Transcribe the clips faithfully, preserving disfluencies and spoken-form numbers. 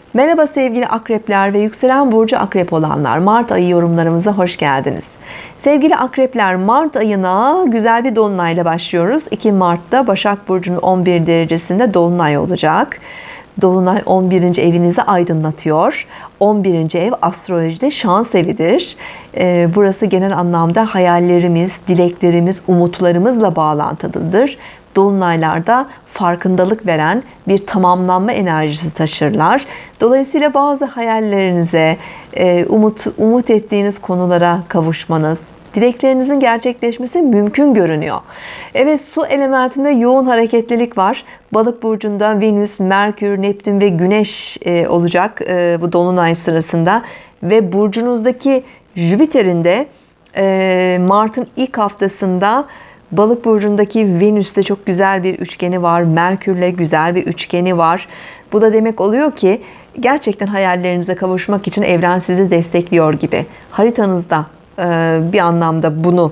Merhaba sevgili akrepler ve yükselen burcu akrep olanlar. Mart ayı yorumlarımıza hoş geldiniz. Sevgili akrepler, Mart ayına güzel bir dolunayla başlıyoruz. iki Mart'ta Başak Burcu'nun on bir derecesinde dolunay olacak. Dolunay on birinci evinizi aydınlatıyor. on birinci ev astrolojide şans evidir. Burası genel anlamda hayallerimiz, dileklerimiz, umutlarımızla bağlantılıdır. Dolunaylarda farkındalık veren bir tamamlanma enerjisi taşırlar. Dolayısıyla bazı hayallerinize, umut, umut ettiğiniz konulara kavuşmanız, dileklerinizin gerçekleşmesi mümkün görünüyor. Evet, su elementinde yoğun hareketlilik var. Balık burcunda Venüs, Merkür, Neptün ve Güneş olacak bu dolunay sırasında. Ve burcunuzdaki Jüpiter'in de Mart'ın ilk haftasında Balık burcundaki Venüs'te çok güzel bir üçgeni var. Merkür'le güzel bir üçgeni var. Bu da demek oluyor ki gerçekten hayallerinize kavuşmak için evren sizi destekliyor gibi. Haritanızda bir anlamda bunu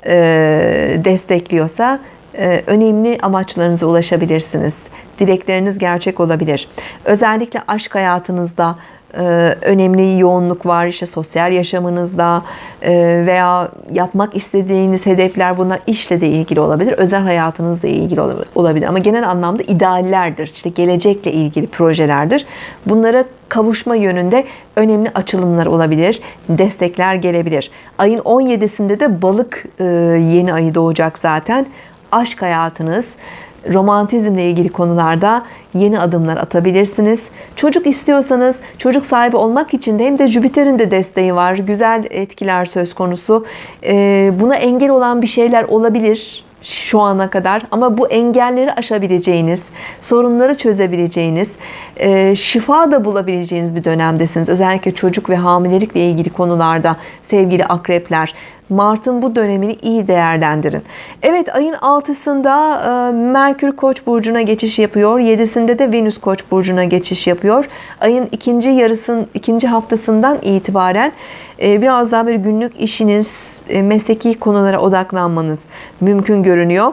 destekliyorsa önemli amaçlarınıza ulaşabilirsiniz. Dilekleriniz gerçek olabilir. Özellikle aşk hayatınızda önemli yoğunluk var, işte sosyal yaşamınızda veya yapmak istediğiniz hedefler, bunlar işle de ilgili olabilir, özel hayatınızla ilgili olabilir ama genel anlamda ideallerdir, işte gelecekle ilgili projelerdir. Bunlara kavuşma yönünde önemli açılımlar olabilir, destekler gelebilir. Ayın on yedisinde de Balık yeni ayı doğacak zaten. Aşk hayatınız, romantizmle ilgili konularda yeni adımlar atabilirsiniz. Çocuk istiyorsanız, çocuk sahibi olmak için de hem de Jüpiter'in de desteği var. Güzel etkiler söz konusu. Buna engel olan bir şeyler olabilir şu ana kadar ama bu engelleri aşabileceğiniz, sorunları çözebileceğiniz, şifa da bulabileceğiniz bir dönemdesiniz. Özellikle çocuk ve hamilelikle ilgili konularda sevgili akrepler. Mart'ın bu dönemini iyi değerlendirin. Evet, ayın altısında Merkür Koç burcuna geçiş yapıyor. yedisinde de Venüs Koç burcuna geçiş yapıyor. Ayın ikinci yarısının ikinci haftasından itibaren biraz daha böyle günlük işiniz, mesleki konulara odaklanmanız mümkün görünüyor.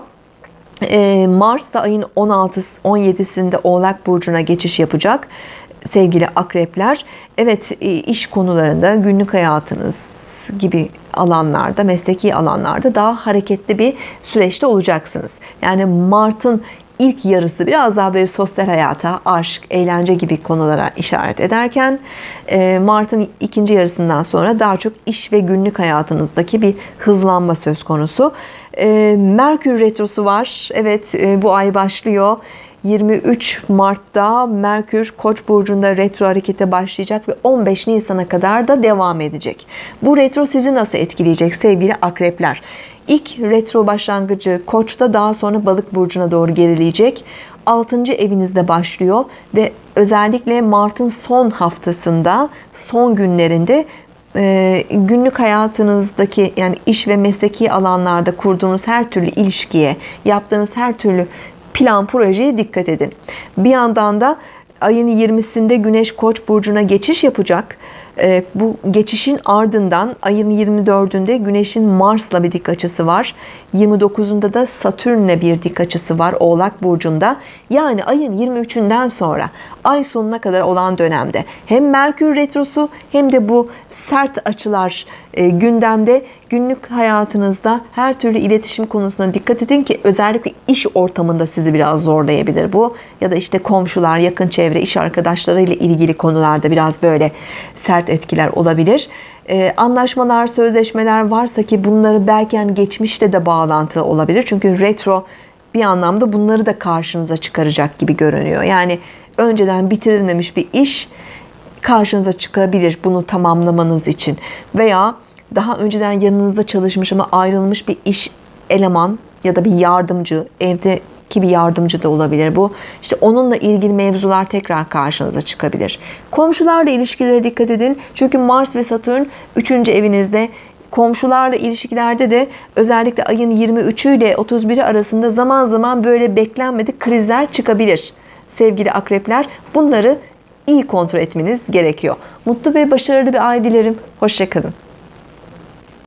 Mars da ayın on altısı on yedisinde Oğlak burcuna geçiş yapacak sevgili akrepler. Evet, iş konularında, günlük hayatınız gibi alanlarda, mesleki alanlarda daha hareketli bir süreçte olacaksınız. Yani Mart'ın ilk yarısı biraz daha böyle sosyal hayata, aşk, eğlence gibi konulara işaret ederken Mart'ın ikinci yarısından sonra daha çok iş ve günlük hayatınızdaki bir hızlanma söz konusu. Merkür retrosu var. Evet, bu ay başlıyor. yirmi üç Mart'ta Merkür Koç burcunda retro harekete başlayacak ve on beş Nisan'a kadar da devam edecek. Bu retro sizi nasıl etkileyecek sevgili akrepler? İlk retro başlangıcı Koç'ta, daha sonra Balık burcuna doğru gerileyecek. altıncı evinizde başlıyor ve özellikle Mart'ın son haftasında, son günlerinde günlük hayatınızdaki, yani iş ve mesleki alanlarda kurduğunuz her türlü ilişkiye, yaptığınız her türlü plan, projeye dikkat edin. Bir yandan da ayın yirmisinde Güneş Koç burcuna geçiş yapacak. Bu geçişin ardından ayın yirmi dördünde Güneş'in Mars'la bir dik açısı var. yirmi dokuzunda da Satürn'le bir dik açısı var Oğlak burcunda. Yani ayın yirmi üçünden sonra ay sonuna kadar olan dönemde hem Merkür retrosu hem de bu sert açılar gündemde. Günlük hayatınızda her türlü iletişim konusuna dikkat edin ki özellikle iş ortamında sizi biraz zorlayabilir bu. Ya da işte komşular, yakın çevre, iş arkadaşlarıyla ilgili konularda biraz böyle sert etkiler olabilir. Ee, anlaşmalar, sözleşmeler varsa ki bunları belki yani geçmişte de bağlantılı olabilir. Çünkü retro bir anlamda bunları da karşınıza çıkaracak gibi görünüyor. Yani önceden bitirilmemiş bir iş karşınıza çıkabilir bunu tamamlamanız için. Veya daha önceden yanınızda çalışmış ama ayrılmış bir iş eleman ya da bir yardımcı, evdeki bir yardımcı da olabilir bu. İşte onunla ilgili mevzular tekrar karşınıza çıkabilir. Komşularla ilişkilere dikkat edin. Çünkü Mars ve Satürn üçüncü evinizde. Komşularla ilişkilerde de özellikle ayın yirmi üçü ile otuz biri arasında zaman zaman böyle beklenmedik krizler çıkabilir. Sevgili akrepler, bunları iyi kontrol etmeniz gerekiyor. Mutlu ve başarılı bir ay dilerim. Hoşça kalın.